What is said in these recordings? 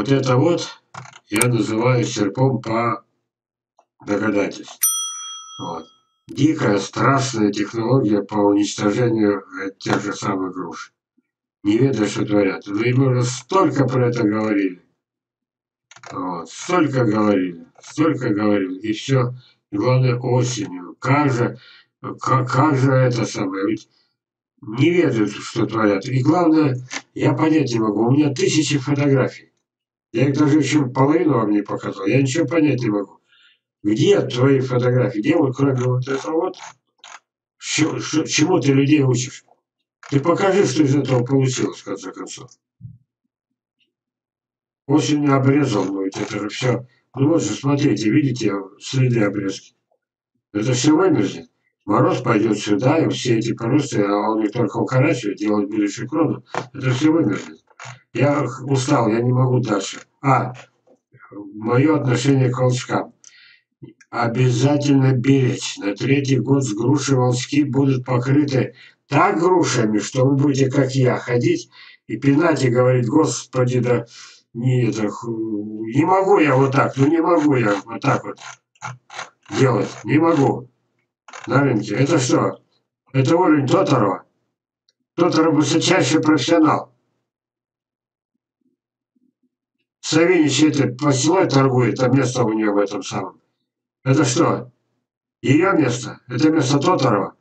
Вот это вот я называю серпом по догадательству. Вот. Дикая, страшная технология по уничтожению тех же самых груш. Не ведаю, что творят. Но им уже столько про это говорили. Вот. Столько говорили. И все. Главное, осенью. Как же это самое? Ведь не ведают, что творят. И главное, я понять не могу. У меня тысячи фотографий. Я их даже еще половину вам не показал. Я ничего понять не могу. Где твои фотографии? Где вот кроме вот этого вот? Чему ты людей учишь? Ты покажи, что из этого получилось, в конце концов. Осенью обрезал, но ведь это же все. Ну вот же, смотрите, видите следы обрезки. Это все вымерзнет. Мороз пойдет сюда, и все эти поросты, а он их только укорачивает, делает будущую крону. Это все вымерзнет. Я устал, я не могу дальше. Мое отношение к волчкам. Обязательно беречь. На третий год с груши волчки будут покрыты так грушами, что вы будете, как я, ходить и пинать и говорить: Господи, да не могу я вот так, не могу я вот так вот делать, не могу. На рынке. Это что? Это уровень Тоторова. Тоторов высочайший профессионал. Савинич это посылой торгует, а место у нее в этом самом. Это что? Ее место? Это место Тоторова?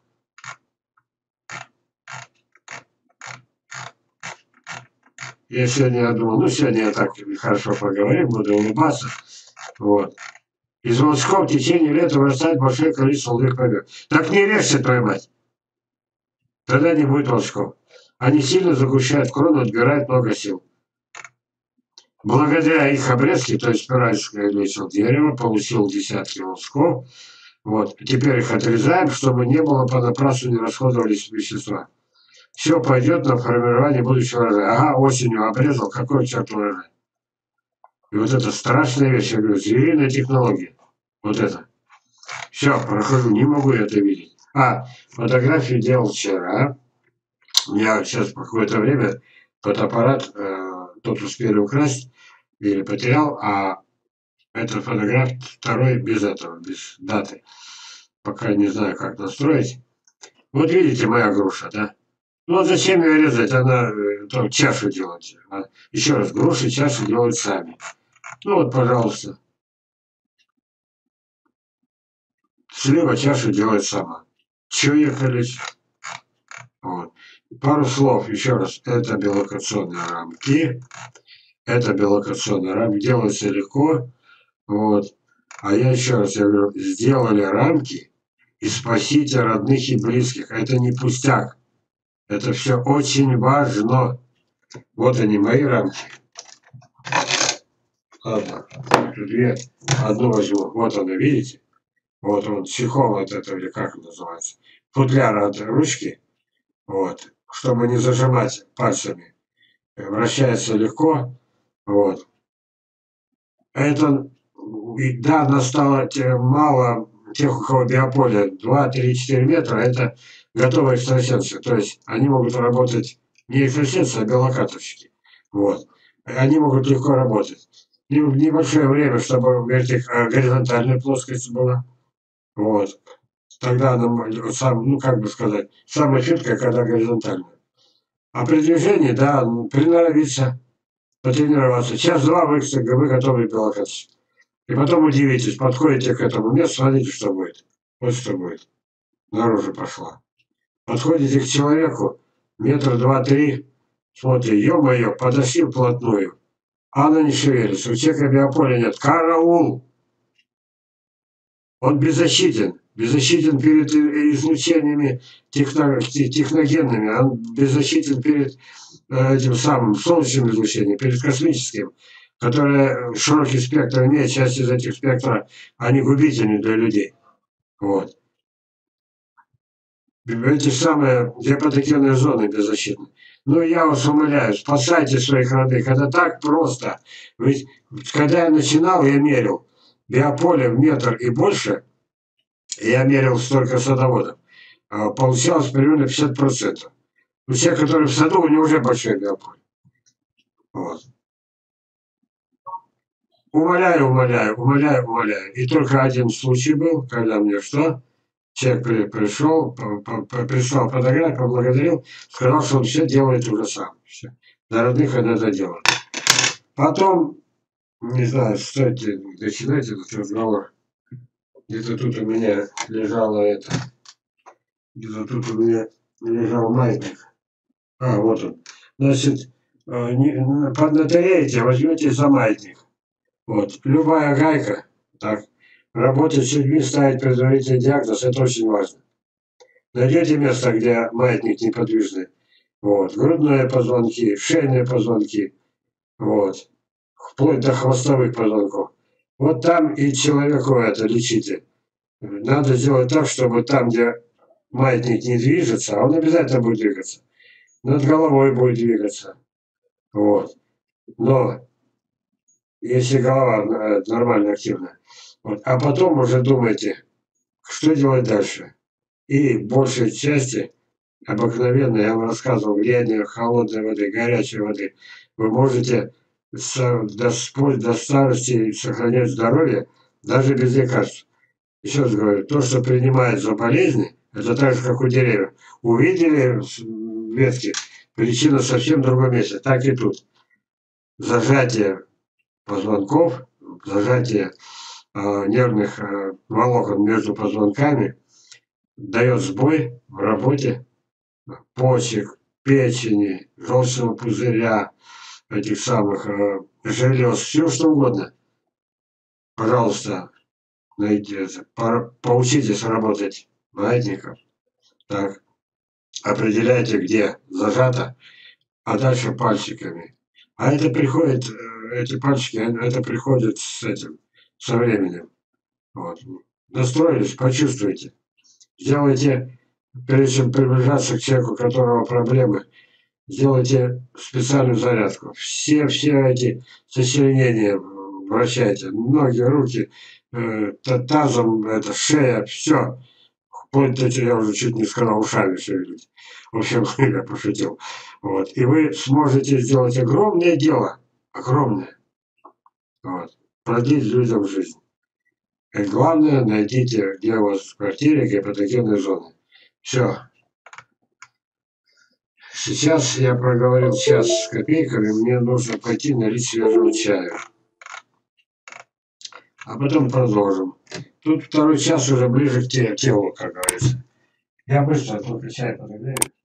Я сегодня думал, сегодня я так хорошо поговорим, буду улыбаться. Вот. Из волчков в течение лета вырастает большое количество молодых побег. Так не режьте, твою мать. Тогда не будет волчков. Они сильно загущают крону, отбирают много сил. Благодаря их обрезке, то есть спиральское лечил дерево, получил десятки волчков. Вот. Теперь их отрезаем, чтобы не было понапрасну, не расходовались вещества. Все пойдет на формирование будущего урожая. Ага, осенью обрезал, какой черт урожай. И вот это страшная вещь, я говорю, звериная технология. Вот это. Все, прохожу, не могу я это видеть. Фотографию делал вчера. У меня сейчас по какое-то время фотоаппарат, тот успели украсть или потерял, а этот фотограф второй без этого, без даты. Пока не знаю, как настроить. Вот видите, моя груша, да? Ну вот зачем ее резать? Она там чашу делать. Еще раз, груши чашу делают сами. Ну вот, пожалуйста. Слева чашу делает сама. Чего ехали? Вот. Пару слов, еще раз. Это белокационные рамки. Это белокационные рамки. Делается легко. Вот. А я еще раз я говорю, сделали рамки и спасите родных и близких. Это не пустяк. Это все очень важно. Вот они, мои рамки. Ладно, две. Одну возьму. Вот она, видите? Вот он, чехол от этого, или как он называется. Футляр от ручки. Вот. Чтобы не зажимать пальцами. Вращается легко. Вот. Это, да, настало мало тех, у кого биополе 2, 3, 4 метра, это готовые экстрасенсы. То есть они могут работать не экстрасенсы, а биолокаторщики. Вот. Они могут легко работать. Небольшое время, чтобы горизонтальная плоскость была. Вот. Тогда она, как бы сказать, самая чуткая, когда горизонтальная. А при движении, да, приноровиться, потренироваться. Час-два вы готовы биолокаторщик. И потом удивитесь, подходите к этому месту, смотрите, что будет. Вот что будет. Наружу пошла. Подходите к человеку, метр, два, три, смотрите, ё-моё, подошли вплотную. А она не шевелится, у человека биополя нет. Караул! Он беззащитен. Беззащитен перед излучениями техногенными, он беззащитен перед этим самым солнечным излучением, перед космическим, которое широкий спектр имеет, часть из этих спектра, они губительны для людей. Вот. Эти самые гипотекенные зоны беззащитны. Ну, я вас умоляю, спасайте своих родных. Это так просто. Ведь, когда я начинал, я мерил биополе в метр и больше, я мерил столько садоводов, получалось примерно 50%. У тех, которые в саду, у них уже большой биополе. Вот. умоляю, умоляю, умоляю, умоляю. И только один случай был, когда мне что? Человек пришел, прислал фотографию, поблагодарил, сказал, что он все делает уже сам. Все. На родных он это делает. Потом, не знаю, стоите начинать этот разговор. Где-то тут у меня лежало это. Где-то тут у меня лежал маятник. А, вот он. Значит, поднатореете, возьмете за маятник. Вот. Любая гайка, так, работать с людьми, ставить предварительный диагноз, это очень важно. Найдете место, где маятник неподвижный. Вот. Грудные позвонки, шейные позвонки. Вот. Вплоть до хвостовых позвонков. Вот там и человеку это лечите. Надо сделать так, чтобы там, где маятник не движется, а он обязательно будет двигаться. Над головой будет двигаться. Вот. Но если голова нормально активна. Вот. А потом уже думайте, что делать дальше. И в большей части, обыкновенно, я вам рассказывал, грение холодной воды, горячей воды, вы можете до старости сохранять здоровье даже без лекарств. Еще раз говорю, то, что принимают за болезни, это так же, как у деревьев. Увидели ветки, причина совсем в другом месте. Так и тут. Зажатие позвонков, зажатие нервных волокон между позвонками дает сбой в работе почек, печени, желчного пузыря, этих самых желез, все что угодно. Пожалуйста, поучитесь работать маятником. Так, определяйте, где зажато, а дальше пальчиками. А это приходит, эти пальчики, это приходит с этим, со временем. Вот. Настроились, почувствуйте. Сделайте, прежде чем приближаться к человеку, у которого проблемы, сделайте специальную зарядку. Все эти сочленения вращайте. Ноги, руки, тазом, это, шея, все. Вплоть до, я уже чуть не сказал, ушами шевелить. В общем, я пошутил. Вот. И вы сможете сделать огромное дело. Огромное. Вот. Продлить людям жизнь. И главное, найдите, где у вас в квартире гипотекарные зоны. Все. Сейчас я проговорил час с копейками, мне нужно пойти налить свежего чая. А потом продолжим. Тут второй час уже ближе к телу, как говорится. Я быстро только чай подогрею.